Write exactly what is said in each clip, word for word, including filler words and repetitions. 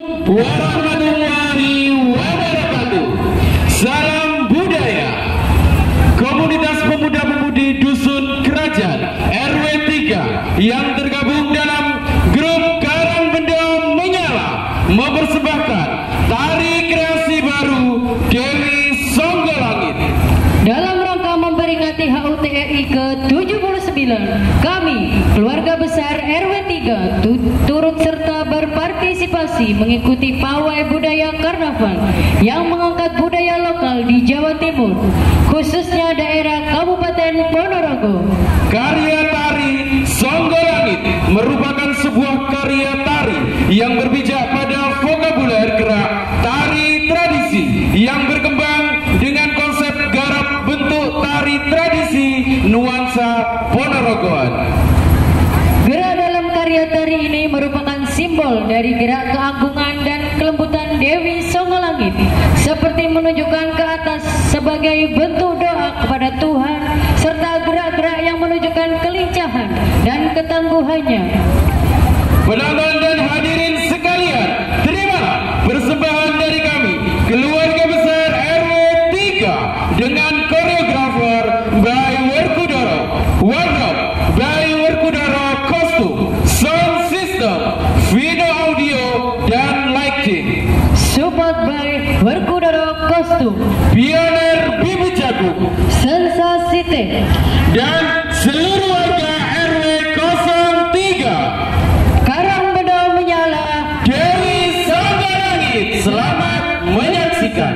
warahmatullahi wabarakatuh. Salam budaya. Komunitas pemuda-pemudi Dusun Kerajaan R W tiga yang tergabung dalam grup Karang Benda Menyala mempersembahkan tari kreasi baru Dewi Songgolangit. Dalam rangka memperingati H U T R I ke tujuh puluh sembilan, kami, keluarga besar R W tiga, turut serta berpartisipasi mengikuti pawai budaya karnaval yang mengangkat budaya lokal di Jawa Timur, khususnya daerah Kabupaten Ponorogo. Karya tari Songgolangit merupakan sebuah karya tari yang berpijak pada vokabuler gerak tari tradisi yang berkembang dengan konsep garap bentuk tari tradisi nuansa Ponorogoan. Gerak dalam karya tari ini merupakan simbol dari gerak keagungan dan kelembutan Dewi Songgolangit, seperti menunjukkan ke atas sebagai bentuk doa kepada Tuhan, serta gerak-gerak yang menunjukkan kelincahan dan ketangguhannya. Penonton dan hadirin sekalian, terimalah persembahan dari kami, keluarga besar R W tiga, dengan koreografer by Werkudara, wardrobe by Werkudara, kostum, sound system, video audio dan lighting, support by Werkudara kostum, pioner Bibi Jagung, Sensasite, dan seluruh warga R W nol tiga. Karang Benda Menyala Dewi Songgolangit. Selamat menyaksikan.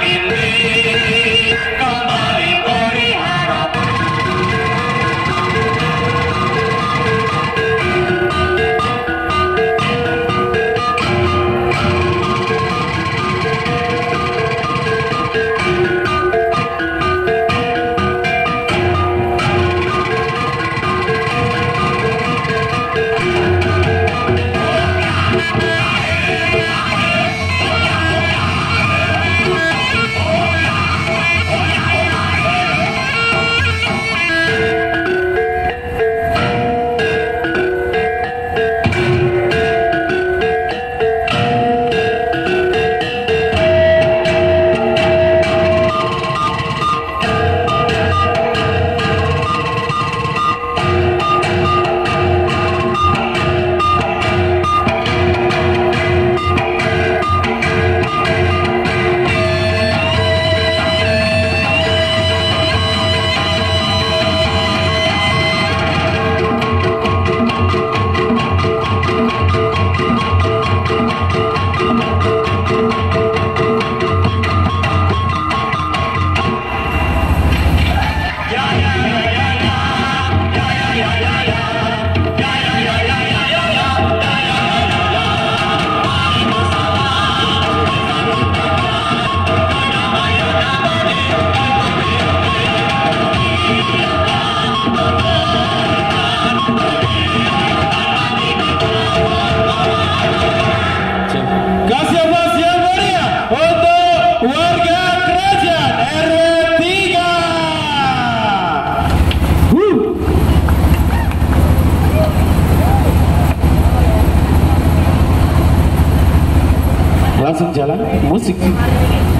Langsung jalan musik.